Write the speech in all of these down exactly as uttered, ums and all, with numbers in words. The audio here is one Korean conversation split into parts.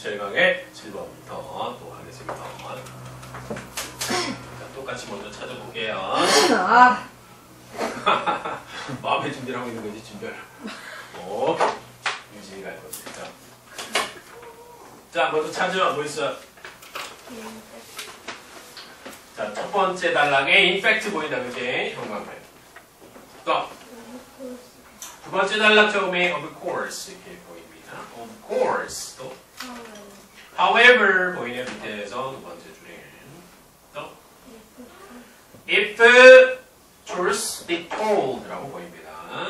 십칠 강의 칠 번부터 또 하겠습니다. 자, 똑같이 먼저 찾아볼게요. 아. 마음의 준비를 하고 있는 거지, 준비를. 오, 유진이가 할 거지. 자, 자, 먼저 찾아. 뭐 있어? 자, 첫 번째 단락에 인팩트 보인다, 그지? 형광펜. 또, 두 번째 단락 처음에 of course 이렇게 보입니다. of course. 또, however 보이네, 밑에서 두 번째 줄에. 또, if truth be told 라고 보입니다.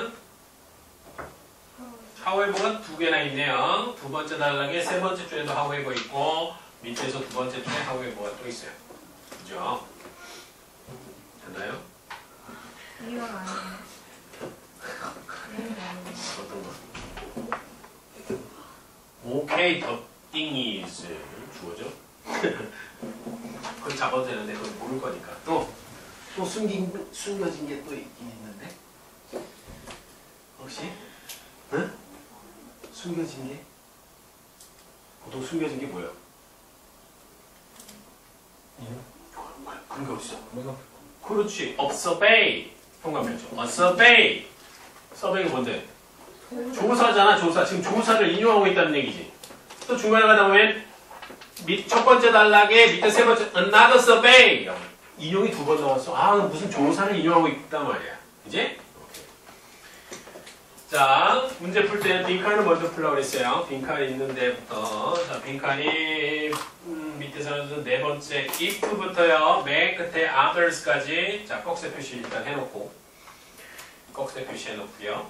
however가 두 개나 있네요. 두 번째 단락에 세 번째 줄에도 however 있고, 밑에서 두 번째 줄에 however가 또 있어요. 그죠? 됐나요? 이건 아니에요. 어떤 거? 오케이, the thing is 주어죠? 그건 잡아도 되는데 그건 모를 거니까. 또, 또 숨긴, 숨겨진 게 또 있긴 있는데? 혹시? 응? 숨겨진 게? 보통 숨겨진 게 뭐야? 그런 게 어딨어? 그렇지. observe. 통감했죠. observe. 서베이가 뭔데? 조사잖아, 조사. 지금 조사를 인용하고 있다는 얘기지. 또 중간에 가다 보면 밑, 첫 번째 단락에 밑에 세 번째 another survey. 인용이 두 번 나왔어. 아, 무슨 조사를 인용하고 있단 말이야. 그지? 자, 문제 풀 때는 빈칸을 먼저 풀라고 그랬어요. 빈칸이 있는 데부터. 자, 빈칸이 음, 밑에서는 네 번째 if부터요. 맨 끝에 others까지. 자, 꺽쇠 표시 일단 해놓고. 꺽쇠 표시해 놓고요.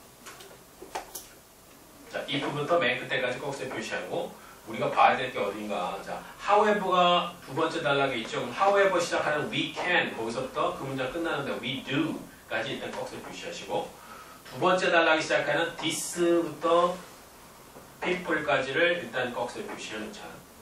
자, if부터 맨 끝에까지 꺽쇠 표시하고 우리가 봐야 될 게 어딘가. 자, however가 두 번째 단락에 있죠. however 시작하는 we can 거기서부터 그 문장 끝나는데 we do까지 일단 꺽쇠 표시하시고 두 번째 단락이 시작하는 this부터 people까지를 일단 꺽쇠 표시해 놓자.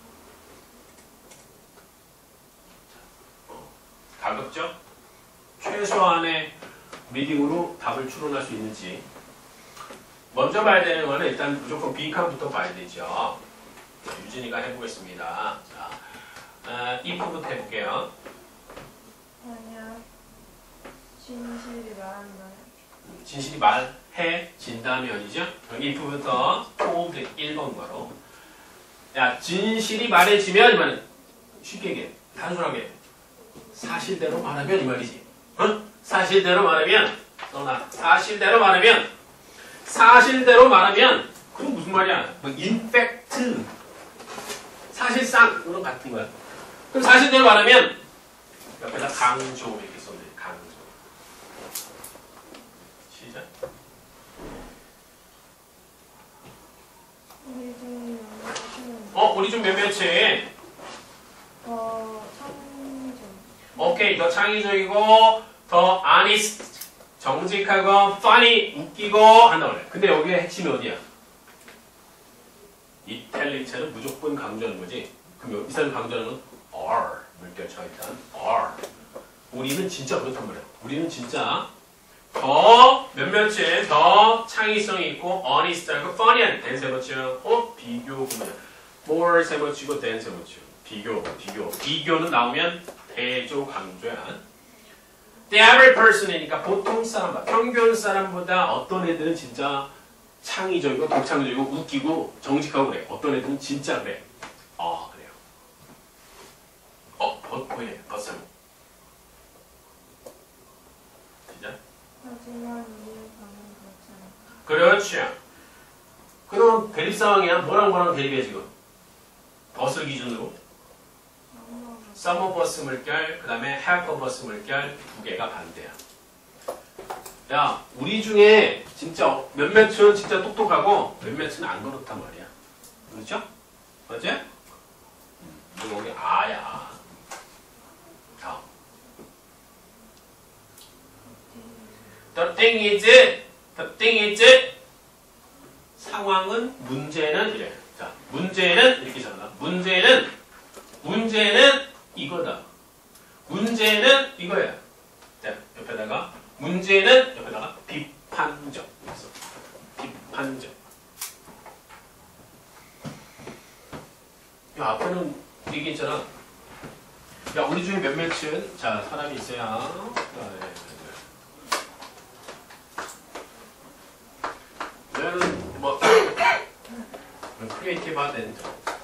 어, 가급적 최소한의 리딩으로 답을 추론할 수 있는지 먼저 봐야 되는 거는 일단 무조건 빈칸부터 봐야 되죠. 자, 유진이가 해보겠습니다. 자, 어, if부터 해볼게요. 아니야. 진실이 말한다. 진실이 말해 진다면이죠. if부터 told 일 번 거로. 야, 진실이 말해지면 이 말은 쉽게 얘기해. 단순하게 사실대로 말하면 이 말이지. 어? 사실대로 말하면 너나 사실대로 말하면 사실대로 말하면 그건 무슨 말이야? 뭐 in fact 사실상 그런 같은 거야. 그럼 사실대로 말하면 옆에다 강조 이렇게 써내. 강조. 시작. 어, 우리 좀 몇몇이. 더 창의적. 오케이, 더 창의적이고 더 honest, 정직하고 funny, 웃기고 한다고 그래. 근데 여기에 핵심이 어디야? 이탈리아는 무조건 강조하는 거지. 그럼 이 사람이 강조하는 건 are, 물결차 일단 are. 우리는 진짜 그렇단 말이야. 우리는 진짜 더 몇몇이 더 창의성이 있고 honest하고 funny한 than 세 번째요. 어? 비교 보면 more 세 번째고 than 세 번째. 비교, 비교. 비교는 나오면 대조 강조야. The average person이니까 보통 사람보다, 평균 사람보다 어떤 애들은 진짜 창의적이고 독창적이고 웃기고 정직하고 그래. 어떤 애들은 진짜 그래. 아, 그래요. 어, 버퍼에 버섯. 진짜? 하지만 우리의 반응 그렇지 않다. 그렇죠. 그럼 대립 상황이야. 뭐랑 뭐랑 대립해 지금? 버스 기준으로. some 버스 물결, 그 다음에 half 버스 물결 두 개가 반대야. 야, 우리 중에 진짜 몇몇은 진짜 똑똑하고 몇몇은 안 그렇단 말이야. 그렇죠? 맞지? 음, 여기 아야. 다음. The thing is, the thing is, 상황은, 문제는 이래. 자, 문제는 이렇게 잡나. 문제는, 문제는 이거다. 문제는 이거야. 자, 옆에다가 문제는 옆에다가 비판적. 비판적. 야, 앞에는 얘기했잖아. 야, 우리 중에 몇몇은 자 사람이 있어야. 얘는 뭐 크리에이티브 하든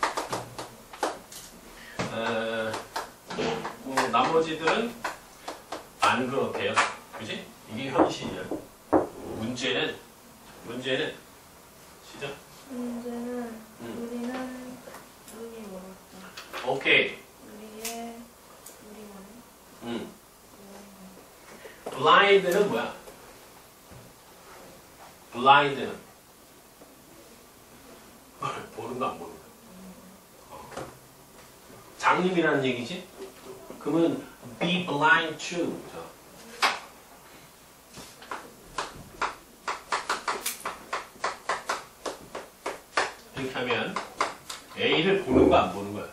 어, 뭐 나머지들은 안 그렇대요. 그지? 이게 현실이야. 문제는 문제는 시작. 문제는 음. 우리는 눈이 멀었다. 오케이. 우리의 우리만 음. blind는 뭐야? blind는 보는 거 안 보는 거. 어. 장님이라는 얘기지? 그러면 be blind to. 이렇게 하면 A를 보는 거 안 보는 거야?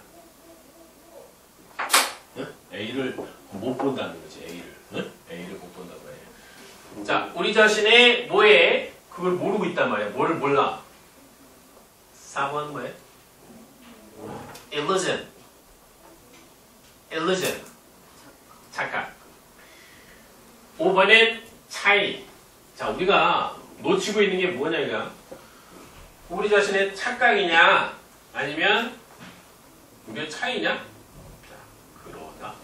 응? A를 못 본다는 거지. A를. 응? A를 못 본다고 해. 자, 우리 자신의 뭐에 그걸 모르고 있단 말이야. 뭐를 몰라? 사 번 뭐야? illusion. illusion. 착각. 오 번엔 차이. 자, 우리가 놓치고 있는 게 뭐냐 이거? 우리 자신의 착각이냐 아니면 우리의 차이냐? 자, 그러나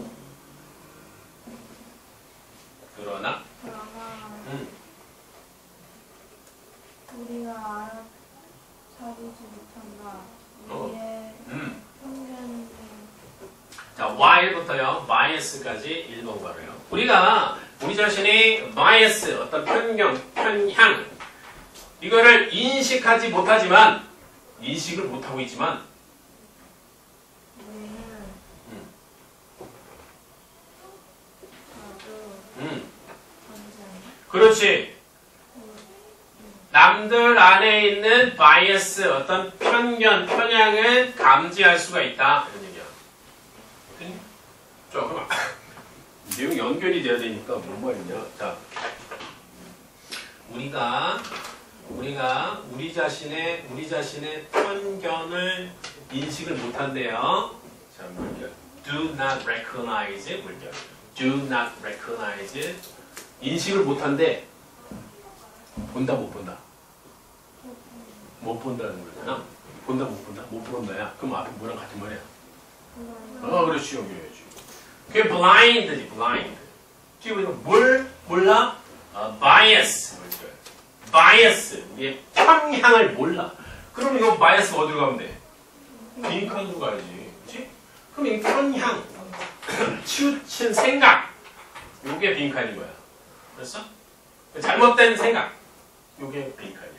그러나 그러나 음. 우리가 알아차리지 못한다. 어. 우리의 음. 편견을 자, Y부터요, bias까지 일 번 바로요. 우리가 우리 자신의 bias, 어떤 편견, 편향, 이거를 인식하지 못하지만, 인식을 못하고 있지만, 우리는 음. 자주 음, 언제나 그렇지. 남들 안에 있는 bias, 어떤 편견, 편향을 감지할 수가 있다. 이런 얘기야. 자, 그럼 내용 연결이 돼야 되니까 뭔 말이냐. 자, 우리가 우리가 우리 자신의 우리 자신의 편견을 인식을 못한대요. 자, 물결. Do not recognize. 물결. Do not recognize. 인식을 못한대. 본다 못 본다. 못 본다는 거잖아. 본다 못 본다. 못 본다야. 그럼 앞에 뭐랑 같은 말이야. 어, 그렇지 여기 해야지. 그게 blind지, blind. 지금 이거 뭘 몰라? 어, bias. bias. 이게 편향을 몰라. 그럼 이거 bias 어디로 가면 돼? 빈칸으로 가야지. 그렇지? 그럼 이 편향, 치우친 생각. 요게 빈칸인 거야. 그랬어? 잘못된 생각. 요게 빈칸이야.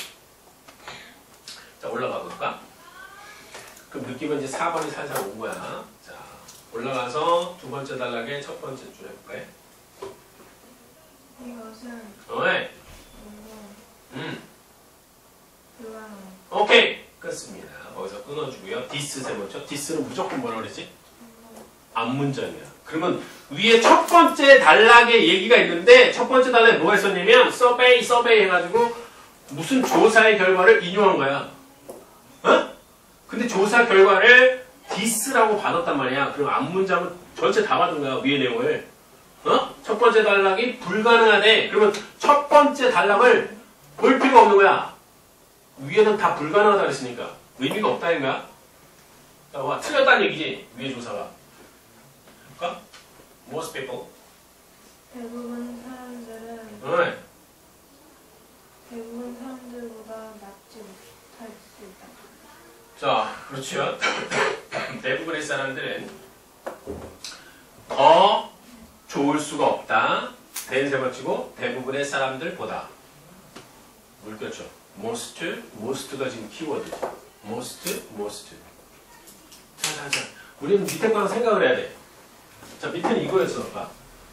자, 올라가 볼까? 그럼 느낌은 이제 사 번이 살살 온 거야. 자, 올라가서 두 번째 단락의 첫 번째 줄 해볼까요? 이것은 어, 네. 너무 음. 불안해. 오케이. 끝습니다. 거기서 끊어주고요. 디스 세 번째. 디스는 무조건 뭐라 그랬지? 앞문장이야. 그러면 위에 첫 번째 단락에 얘기가 있는데 첫 번째 단락에 뭐가 있었냐면 서베이 서베이 해가지고 무슨 조사의 결과를 인용한 거야. 어? 근데 조사 결과를 디스라고 받았단 말이야. 그럼 앞문장은 전체 다 받은 거야. 위의 내용을. 어? 첫 번째 단락이 불가능하대. 그러면 첫 번째 단락을 볼 필요가 없는 거야. 위에는 다 불가능하다 그랬으니까 의미가 없다는 거야. 자, 와, 틀렸다는 얘기지. 위의 조사가. 그러니까 most people. 대부분 사람들은 어. 대부분 사람들보다 낫지 못할 수 있다. 자, 그렇죠. 대부분의 사람들은 더 좋을 수가 없다. 대인 세 번째고 대부분의 사람들보다. 뭘 그렇죠? most, most가 지금 키워드죠. most, most. 자, 자, 자. 우리는 밑에 거랑 생각을 해야 돼. 자, 밑에는 이거였어. 봐.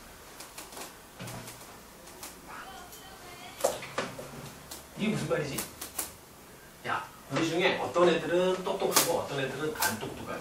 이게 무슨 말이지? 야, 우리 중에 어떤 애들은 똑똑하고 어떤 애들은 안 똑똑하대.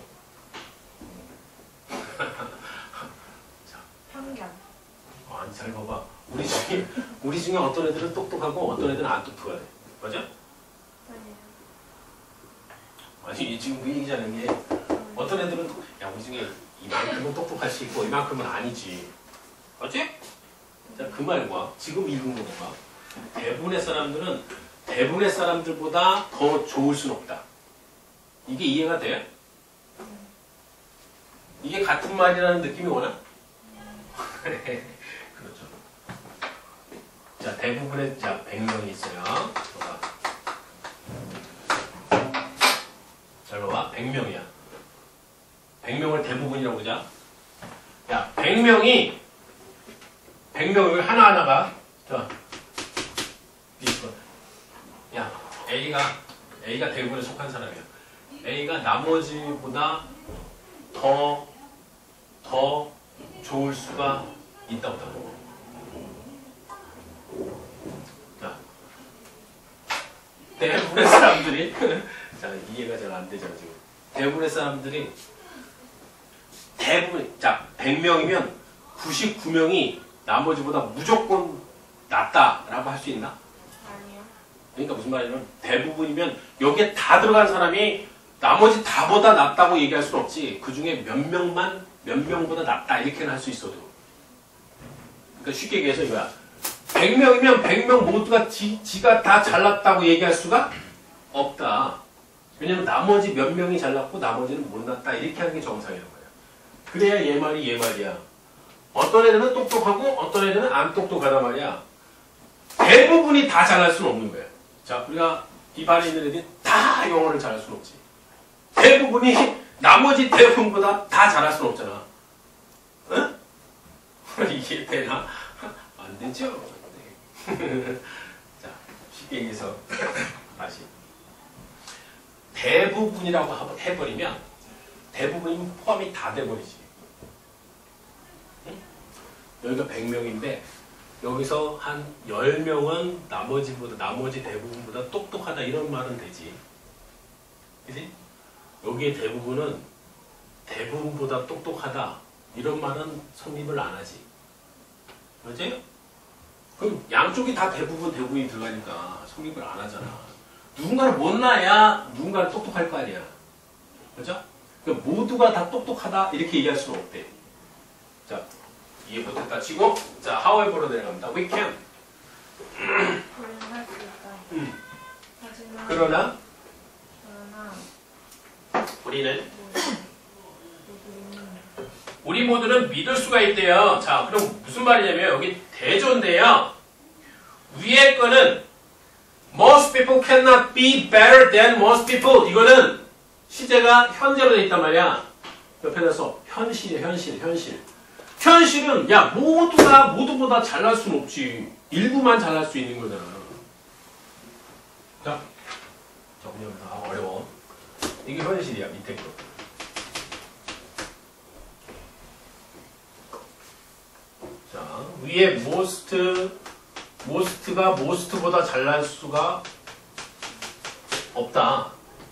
자, 편견. 어, 아니, 잘 봐봐. 우리 중에, 우리 중에 어떤 애들은 똑똑하고 어떤 애들은 안 똑똑하대. 맞아? 아니에요. 아니 지금 그 얘기자는 게 어떤 애들은 야 우리 중에 이만큼은 똑똑할 수 있고 이만큼은 아니지. 맞지? 자, 그 말과 지금 읽은 거가 대부분의 사람들은 대부분의 사람들보다 더 좋을 수는 없다. 이게 이해가 돼? 이게 같은 말이라는 느낌이 오나? 그렇죠. 자, 대부분의 자 백 명이 있어요. 봐봐. 잘 봐봐. 백 명이야. 백 명을 대부분이라고 보자. 야, 백 명이 백 명을 하나하나가 자, 야, A가 A가 대부분에 속한 사람이야. A가 나머지보다 더, 더 좋을 수가 있다고. 자, 대부분의 사람들이 자, 이해가 잘 안 되잖아, 지금. 대부분의 사람들이 대부분, 자, 백 명이면 구십구 명이 나머지보다 무조건 낫다라고 할 수 있나? 아니요. 그러니까 무슨 말이냐면 대부분이면 여기에 다 들어간 사람이 나머지 다보다 낫다고 얘기할 수는 없지. 그 중에 몇 명만 몇 명보다 낫다 이렇게는 할 수 있어도. 그러니까 쉽게 얘기해서 이거야. 백 명이면 백 명 모두가 지, 지가 다 잘났다고 얘기할 수가 없다. 왜냐면 나머지 몇 명이 잘났고 나머지는 못났다 이렇게 하는 게 정상이란 말이야. 그래야 얘 말이 얘 말이야. 어떤 애들은 똑똑하고 어떤 애들은 안 똑똑하단 말이야. 대부분이 다 잘할 수는 없는 거야. 자, 우리가 이 반에 있는 애들이 다 영어를 잘할 수는 없지. 대부분이 나머지 대부분보다 다 잘할 수는 없잖아. 응? 이게 되나? 안 되죠. 네. 자, 쉽게 얘기해서 다시. 대부분이라고 해버리면 대부분이면 포함이 다 돼버리지. 응? 여기가 백 명인데 여기서 한 열 명은 나머지보다, 나머지 대부분보다 똑똑하다 이런 말은 되지. 그치? 여기에 대부분은 대부분보다 똑똑하다 이런 말은 성립을 안 하지. 그렇지? 그럼 양쪽이 다 대부분, 대부분이 들어가니까 성립을 안 하잖아. 누군가를 못나야 누군가를 똑똑할 거 아니야. 그죠? 그러니까 모두가 다 똑똑하다 이렇게 얘기할 수는 없대. 자, 이해 못했다 치고 자, however로 내려갑니다. We can. 우리는 할 수 있다. 음. 하지만 그러나 그러나 우리는 모두는 우리 모두는 믿을 수가 있대요. 자, 그럼 무슨 말이냐면 여기 대조인데요. 위에 거는 most people cannot be better than most people. 이거는 시제가 현재로 돼 있단 말이야. 옆에다 써. 현실이야, 현실, 현실. 현실은 야 모두가 모두보다 잘날 수는 없지. 일부만 잘날 수 있는 거잖아. 자, 정리하면서 아, 어려워. 이게 현실이야, 밑에 거. 자, 위에 most, most가 most보다 잘날 수가 없다.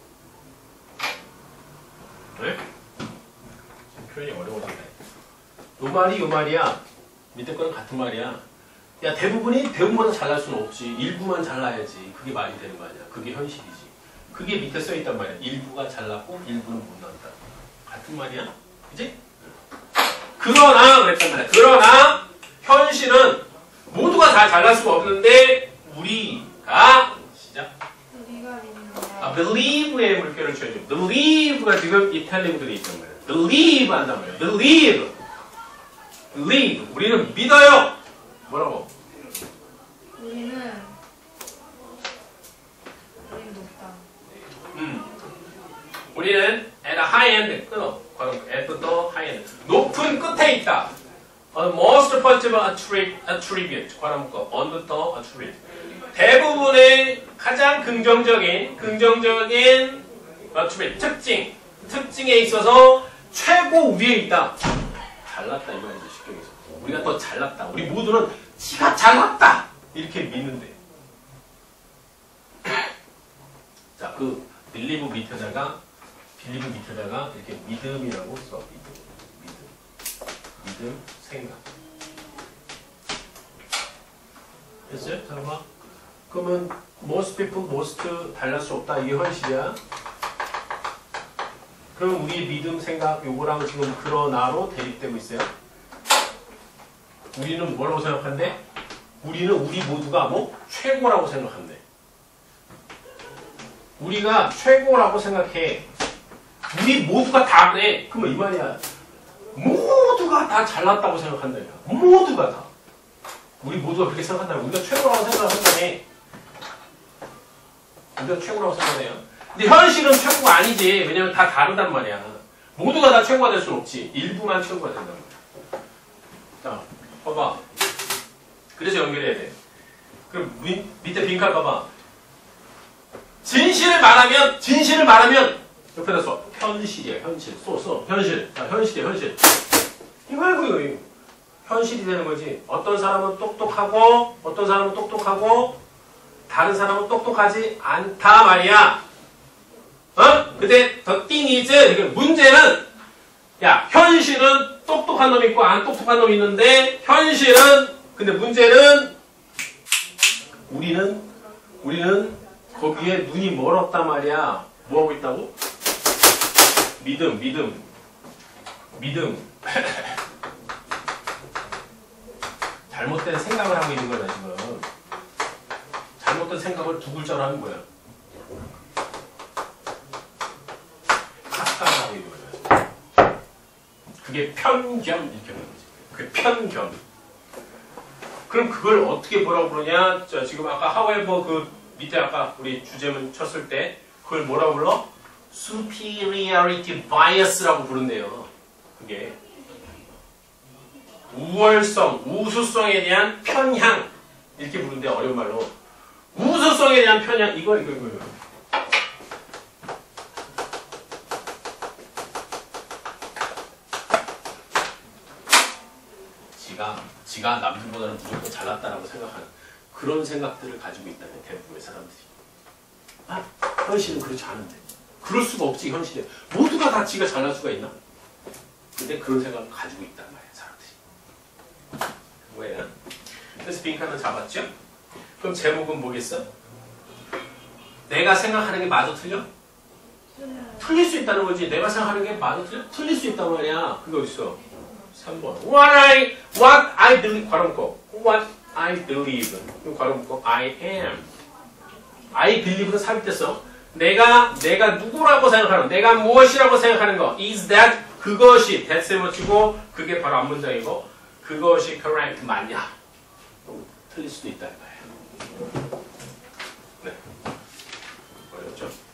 네? 표현이 어려워졌네. 요 말이 요 말이야. 밑에 거는 같은 말이야. 야, 대부분이 대부분보다 잘날 수는 없지. 일부만 잘나야지. 그게 말이 되는 거 아니야. 그게 현실이지. 그게 밑에 써 있단 말이야. 일부가 잘났고 일부는 못 난다. 같은 말이야. 그지? 그러나 그랬단 말이야. 그러나 현실은 모두가 다 잘날 수가 없는데 우리가 시작. 우리가 믿는다. 아, believe의 물결을 쳐야죠. believe가 지금 이탈리아어들이 있단 말이야. believe 한단 말이야. believe. believe. 우리는 믿어요. 뭐라고? 우리는 우리는 높다. 음. 우리는 at a high end 끊어. 바로 at the high end. 높은 끝에 있다. On the most positive attribute. 괄호묶어. on the attribute. 대부분의 가장 긍정적인 긍정적인 attribute 특징 특징에 있어서 최고 위에 있다. 잘났다 이 말이죠. 쉽게 얘기해서 우리가 더 잘났다. 우리 모두는 지가 잘났다 이렇게 믿는데. 자, 그 빌리브 밑에다가 빌리브 밑에다가 이렇게 믿음이라고 써. 믿음, 믿음, 믿음, 생각. 됐어요? 잠깐만. 그러면 most people, most 달랄 수 없다. 이게 현실이야. 그럼 우리의 믿음, 생각, 요거랑 지금 그러나로 대립되고 있어요. 우리는 뭐라고 생각한대? 우리는 우리 모두가 뭐? 최고라고 생각한대. 우리가 최고라고 생각해. 우리 모두가 다 그래. 그러면 이 말이야. 모두가 다 잘났다고 생각한다. 모두가 다. 우리 모두가 그렇게 생각한다면 우리가 최고라고 생각한다네. 우리가 최고라고 생각해요. 근데 현실은 최고가 아니지. 왜냐면 다 다르단 말이야. 모두가 다 최고가 될 수는 없지. 일부만 최고가 된단 말이야. 자, 봐봐. 그래서 연결해야 돼. 그럼 미, 밑에 빈칸 봐봐. 진실을 말하면, 진실을 말하면, 옆에다 써. 현실이야, 현실. 써, 써. 현실. 자, 현실이야, 현실. 이거 알고, 이거. 현실이 되는 거지. 어떤 사람은 똑똑하고, 어떤 사람은 똑똑하고, 다른 사람은 똑똑하지 않다 말이야. 어? 근데 the thing is, 문제는 야 현실은 똑똑한 놈 있고 안 똑똑한 놈 있는데 현실은 근데 문제는 우리는 우리는 거기에 눈이 멀었단 말이야. 뭐 하고 있다고? 믿음, 믿음, 믿음. 잘못된 생각을 하고 있는 거야 지금. 잘못된 생각을 두 글자로 하는 거야. 착각하고 있는 거야. 그게 편견 이렇게 하는 거지. 그게 편견. 그럼 그걸 어떻게 뭐라고 부르냐? 자, 지금 아까 however 그 밑에 아까 우리 주제문 쳤을 때 그걸 뭐라고 불러? superiority bias라고 부른대요. 그게 우월성, 우수성에 대한 편향 이렇게 부른대. 어려운 말로 우수성에 대한 편향. 이거 이거 이거, 이거. 지가 지가 남들보다는 무조건 잘났다라고 생각하는 그런 생각들을 가지고 있다는 대부분의 사람들이. 아, 현실은 그렇지 않은데. 그럴 수가 없지. 현실에 모두가 다 지가 잘날 수가 있나? 근데 그런 생각을 가지고 있단 말이야 사람들이. 뭐야? 그래서 빈칸을 잡았죠? 그럼 제목은 뭐겠어? 내가 생각하는 게 맞아 틀려? 틀릴 수 있다는 거지. 내가 생각하는 게 맞아 틀려? 틀릴 수 있단 말이야. 그게 어딨어? 삼 번. What I, what I believe. 괄호 묶어. What I believe. 괄호 묶어. I am. I believe는 삽입됐어. 내가, 내가 누구라고 생각하는, 내가 무엇이라고 생각하는 거. Is that, 그것이, that에 붙이고, 그게 바로 앞문장이고, 그것이 correct, 맞냐. 틀릴 수도 있다, 이거예요. 네. 어렵죠?